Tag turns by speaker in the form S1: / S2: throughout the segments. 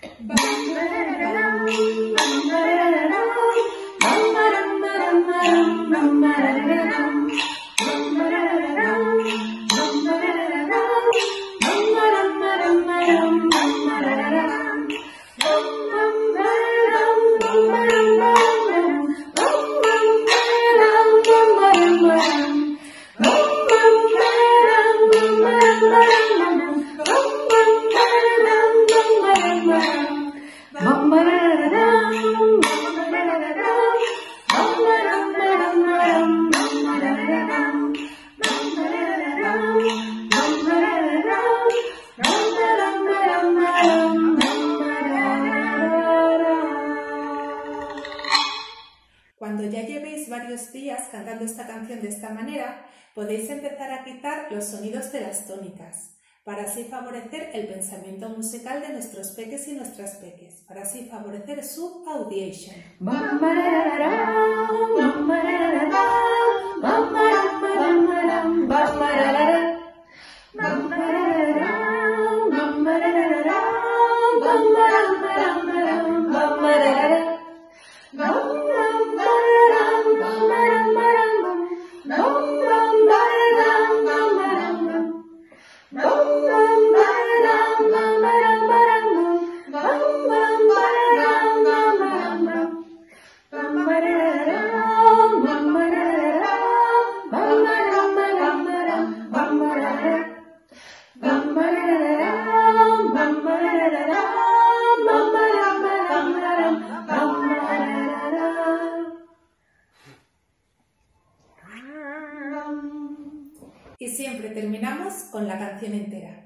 S1: Cuando ya llevéis varios días cantando esta canción de esta manera, podéis empezar a quitar los sonidos de las tónicas, para así favorecer el pensamiento musical de nuestros peques y nuestras peques, para así favorecer su audition. Y siempre terminamos con la canción entera.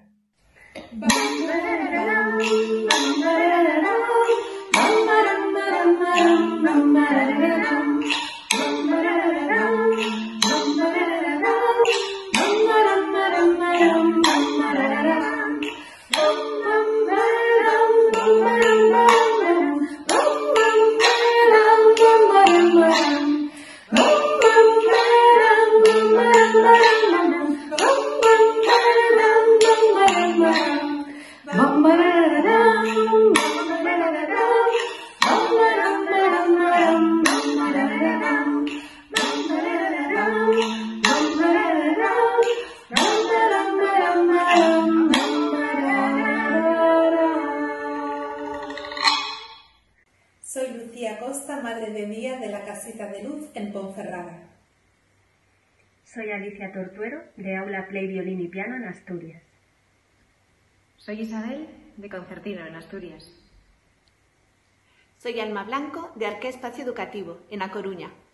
S1: Soy Lucía Costa, madre de Día de la Casita de Luz en Ponferrada.
S2: Soy Alicia Tortuero, de Aula Play Violín y Piano en Asturias.
S3: Soy Isabel, de Concertino en Asturias.
S4: Soy Alma Blanco, de Arqué Espacio Educativo en A Coruña.